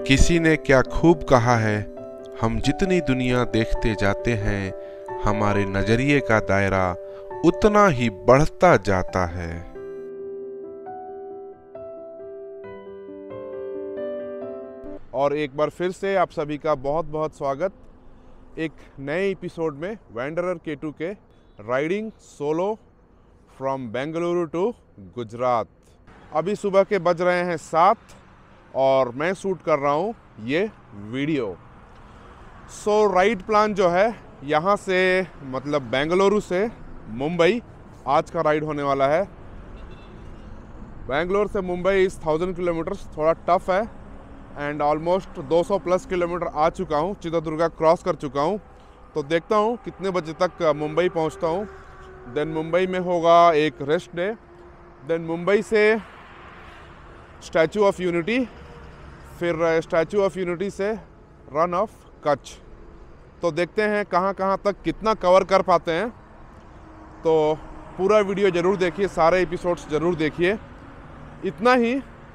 किसी ने क्या खूब कहा है, हम जितनी दुनिया देखते जाते हैं, हमारे नजरिए का दायरा उतना ही बढ़ता जाता है। और एक बार फिर से आप सभी का बहुत बहुत स्वागत एक नए एपिसोड में वैंडरर K2 के riding solo from Bengaluru to Gujarat. अभी सुबह के बज रहे हैं 7 और मैं शूट कर रहा हूँ ये वीडियो। राइड प्लान जो है यहाँ से मतलब बेंगलुरु से मुंबई आज का राइड होने वाला है। बेंगलोर से मुंबई इस 1000 किलोमीटर्स थोड़ा टफ है एंड ऑलमोस्ट 200 प्लस किलोमीटर आ चुका हूँ, चित्रदुर्गा क्रॉस कर चुका हूँ। तो देखता हूँ कितने बजे तक मुंबई पहुँचता हूँ। देन मुंबई में होगा एक रेस्ट डे। देन मुंबई से स्टैचू ऑफ यूनिटी, फिर स्टैचू ऑफ यूनिटी से रन ऑफ कच्छ। तो देखते हैं कहाँ कहाँ तक कितना कवर कर पाते हैं। तो पूरा वीडियो ज़रूर देखिए, सारे एपिसोड्स ज़रूर देखिए। इतना ही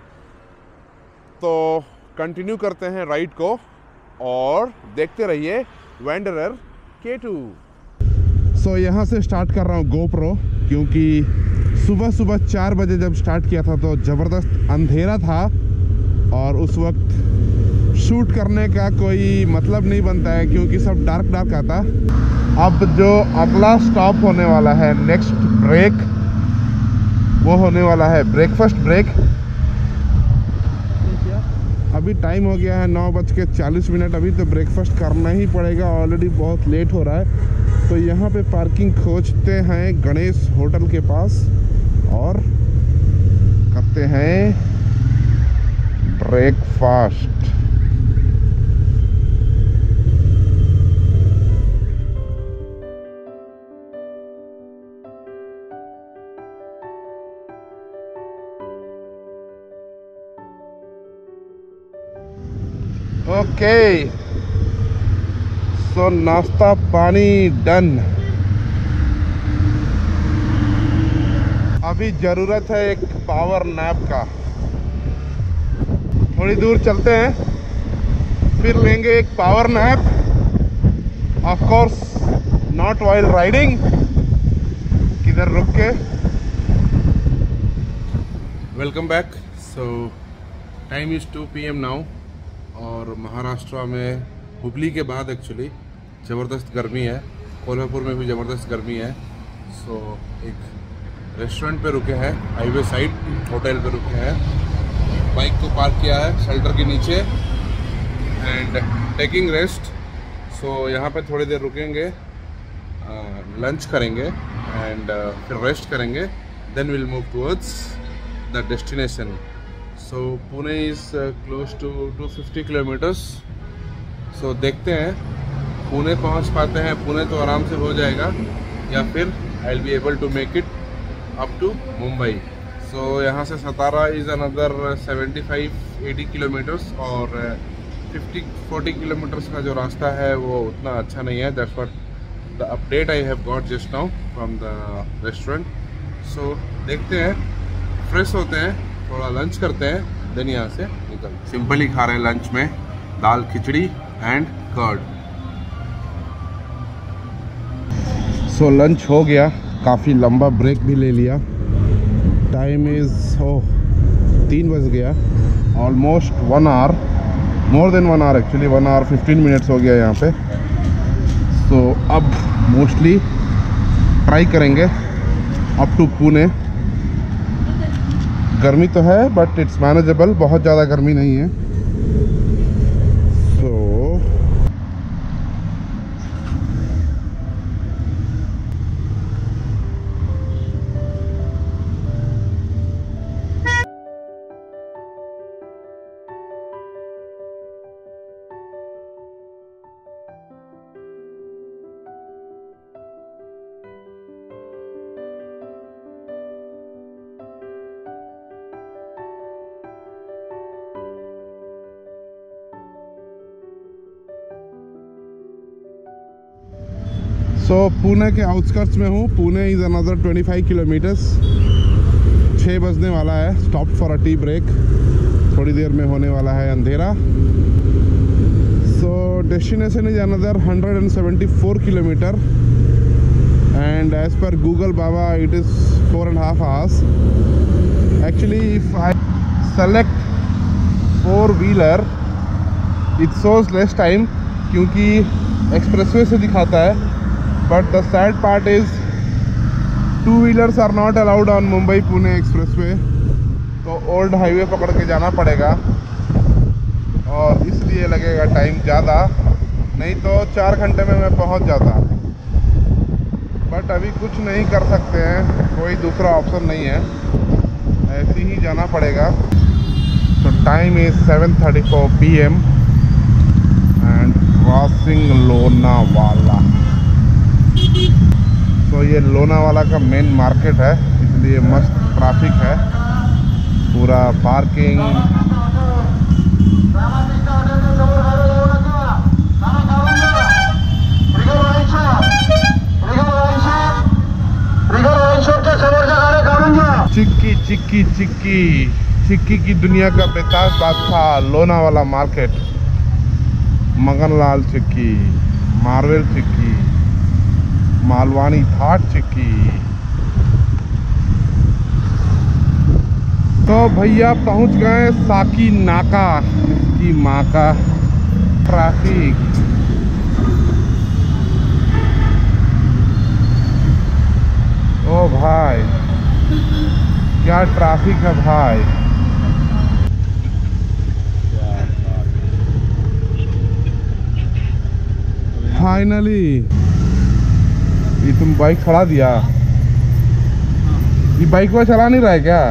तो कंटिन्यू करते हैं राइड को और देखते रहिए वैंडरर K2। यहाँ से स्टार्ट कर रहा हूँ GoPro, क्योंकि सुबह 4 बजे जब स्टार्ट किया था तो ज़बरदस्त अंधेरा था और उस वक्त शूट करने का कोई मतलब नहीं बनता है क्योंकि सब डार्क आता। अब जो अगला स्टॉप होने वाला है, नेक्स्ट ब्रेक, वो होने वाला है ब्रेकफास्ट ब्रेक। अभी टाइम हो गया है 9:40। अभी तो ब्रेकफास्ट करना ही पड़ेगा, ऑलरेडी बहुत लेट हो रहा है। तो यहाँ पे पार्किंग खोजते हैं गणेश होटल के पास और करते हैं ब्रेकफास्ट। ओके, सो नाश्ता पानी डन। अभी ज़रूरत है एक पावर नैप का। थोड़ी दूर चलते हैं, फिर लेंगे एक power nap. Of course not while riding, किधर रुक के। Welcome back. So time is 2 PM now और महाराष्ट्र में हुबली के बाद एक्चुअली ज़बरदस्त गर्मी है। कोल्हापुर में भी ज़बरदस्त गर्मी है। सो एक रेस्टोरेंट पे रुके हैं, हाईवे साइड होटल पे रुके हैं। बाइक को पार्क किया है शेल्टर के नीचे एंड टेकिंग रेस्ट। सो यहाँ पे थोड़ी देर रुकेंगे, लंच करेंगे एंड फिर रेस्ट करेंगे। Then will move towards the destination. So Pune is close to 250 kilometers. So देखते हैं पुणे पहुँच पाते हैं। पुणे तो आराम से हो जाएगा, या फिर I will be able to make it up to Mumbai. So यहाँ से सतारा इज़ अनदर 75-80 किलोमीटर्स और 50-40 किलोमीटर्स का जो रास्ता है वो उतना अच्छा नहीं है। That's what the update I have got just now from the restaurant. So देखते हैं, फ्रेश होते हैं, थोड़ा लंच करते हैं, देन यहाँ से निकल। सिंपल ही खा रहे हैं लंच में, dal khichdi and curd. So lunch हो गया, काफ़ी लंबा ब्रेक भी ले लिया। टाइम इज़ 3 बज गया, almost 1 hour, more than 1 hour actually, 1 hour 15 minutes हो गया यहाँ पे। सो अब मोस्टली ट्राई करेंगे अप टू पुणे। गर्मी तो है बट इट्स मैनेजेबल, बहुत ज़्यादा गर्मी नहीं है। तो पुणे के आउटस्कर्ट्स में हूँ। Pune is another 25 kilometres. 6 बजने वाला है। Stop for a tea break, थोड़ी देर में होने वाला है अंधेरा। So destination is another 174 kilometer and as per Google Baba it is 4.5 hours. Actually if I select 4-wheeler it shows less time क्योंकि expressway से दिखाता है, but the sad part is 2-wheelers are not allowed on Mumbai Pune expressway, तो old highway पकड़ के जाना पड़ेगा और इसलिए लगेगा टाइम ज़्यादा, नहीं तो 4 घंटे में मैं पहुंच जाता। बट अभी कुछ नहीं कर सकते हैं, कोई दूसरा ऑप्शन नहीं है, ऐसे ही जाना पड़ेगा। तो time is 7:34 PM and crossing Lonavala. तो ये लोनावाला का मेन मार्केट है, इसलिए मस्त ट्रैफिक है, पूरा पार्किंग। चिक्की चिक्की चिक्की चिक्की की दुनिया का बेताज बादशाह लोनावाला मार्केट, मगनलाल चिक्की, मार्वेल चिक्की, मालवानी थाट चिक्की। तो भैया पहुंच गए साकी नाका, इसकी माँ का ट्रैफिक। ओ भाई क्या ट्रैफिक है भाई। फाइनली ये तुम बाइक खड़ा दिया, ये बाइक को चला नहीं रहा है क्या?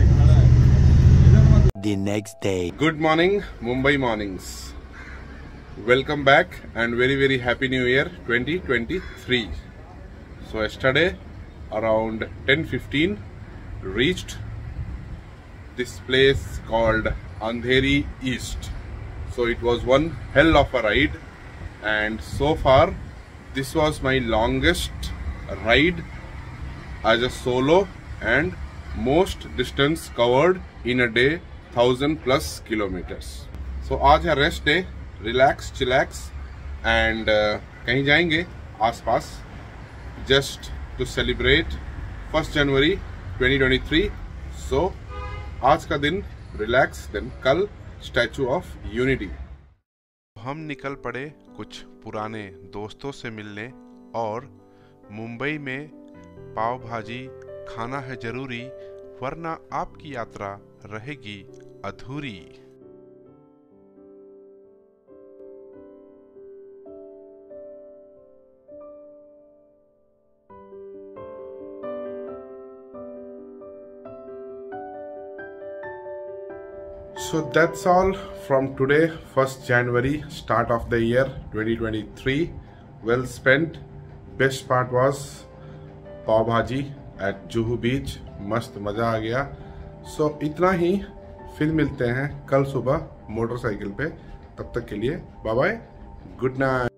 The next day. Good morning, Mumbai mornings. Welcome back and very happy new year 2023. So yesterday around 10:15 reached this place called Andheri East. So it was one hell of a ride, and so far this was my longest ride as a solo and most distance covered in a day, 1000+ kilometers. So आज है rest day, relax chillax and कहीं जाएंगे आसपास just to celebrate 1 January 2023. So आज का दिन relax, then कल statue of unity. हम निकल पड़े कुछ पुराने दोस्तों से मिलने, और मुंबई में पाव भाजी खाना है जरूरी, वरना आपकी यात्रा रहेगी अधूरी। So that's all from today, 1st January, start of the year 2023. Well spent. Best part was pav bhaji at Juhu Beach. मस्त मज़ा आ गया। So इतना ही, फिर मिलते हैं कल सुबह मोटरसाइकिल पे। तब तक के लिए बाय बाय, गुड नाइट।